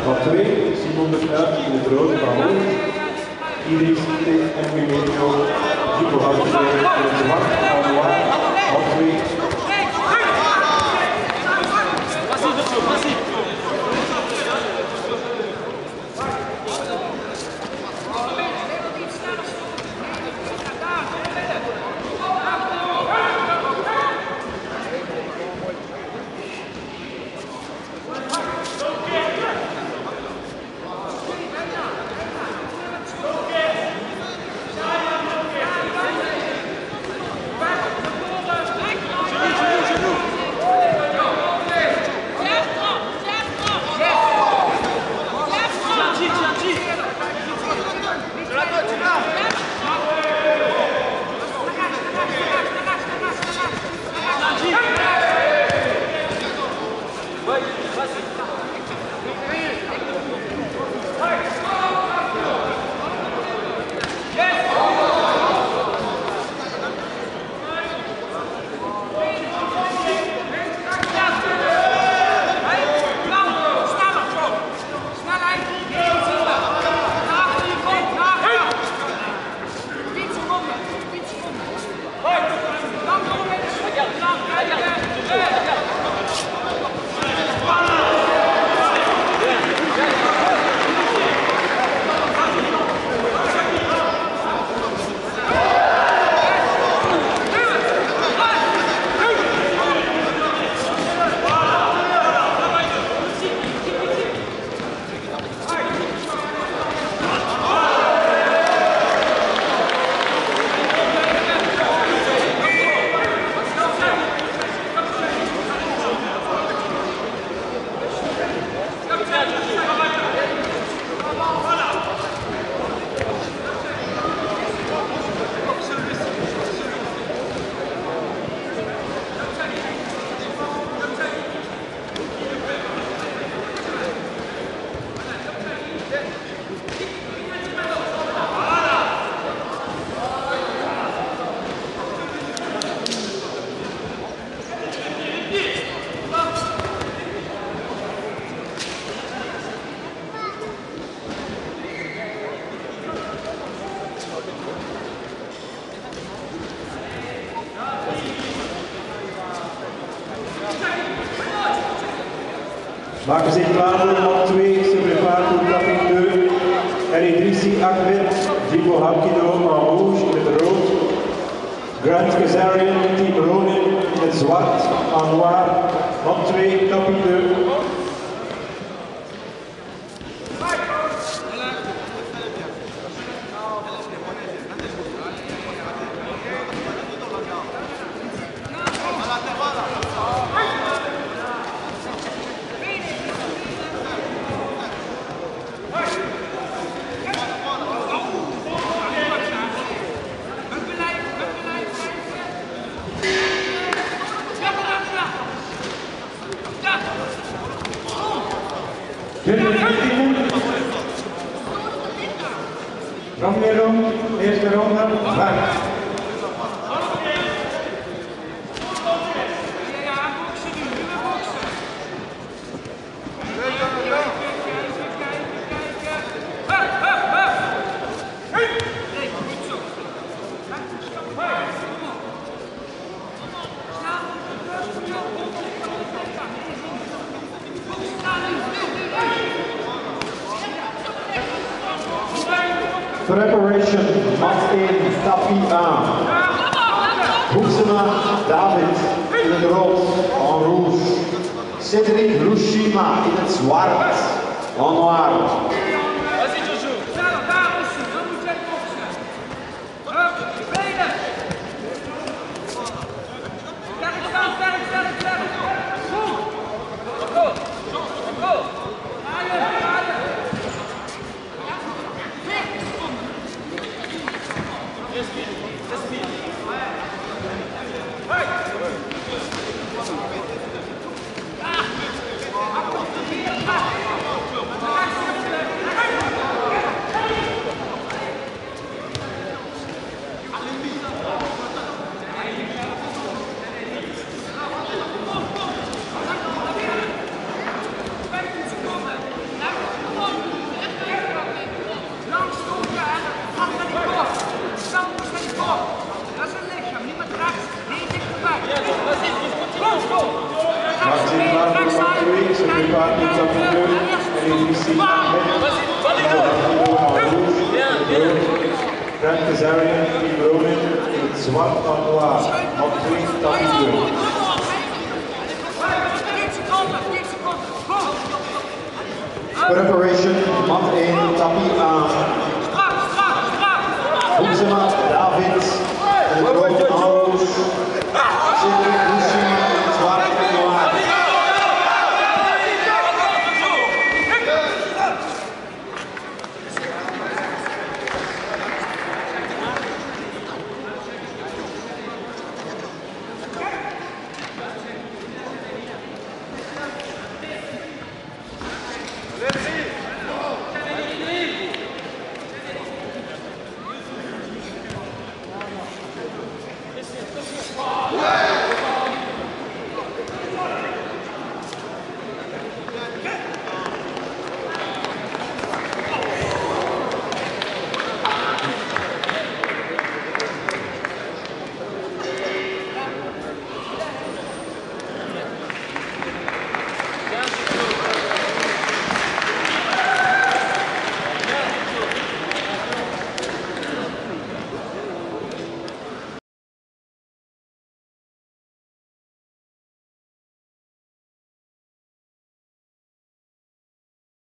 Op 2, Simon de Kruijf in het rode van Hoog. Iris en Milenio, Zico Houtje in het zwart van Noir. Op 2. Maken zich klaar voor op 2, se prépare pour tapis 2. Eridrissi Ahmed, Zico Hakino en rouge in het rood. Grant Kazarian, Team Ronin in het zwart en noir. Op 2, tapis 2. Romero, eerste ronde, weg. Preparation, mat 1, tapis 1. Hoeksema, David in het rood, en rouge. Cédric Rushima in het zwart, en noir. de tapis 2, en Idrissi Ahmed, Grant Kazarian, Team Ronin, in het zwart en noir, op 2 tapis 2. Preparation, mat 1, tapis aan. Hoeksema, David, en rood aan.